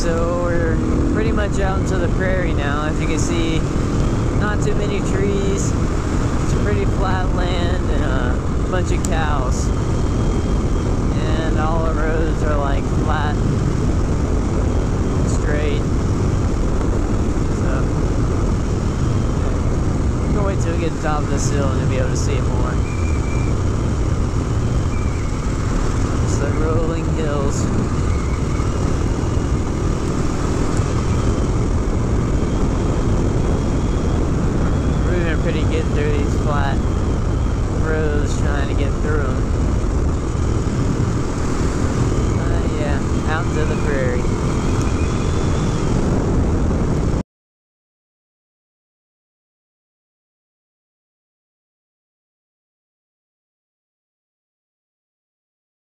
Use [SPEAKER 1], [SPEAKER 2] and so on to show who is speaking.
[SPEAKER 1] So we're pretty much out into the prairie now. As you can see, not too many trees. It's pretty flat land and a bunch of cows. And all the roads are like flat, straight. So I'm gonna wait till we get to the top of this hill and you'll be able to see it more. It's the rolling hills. Pretty good through these flat roads, trying to get through them. Yeah, out into the prairie.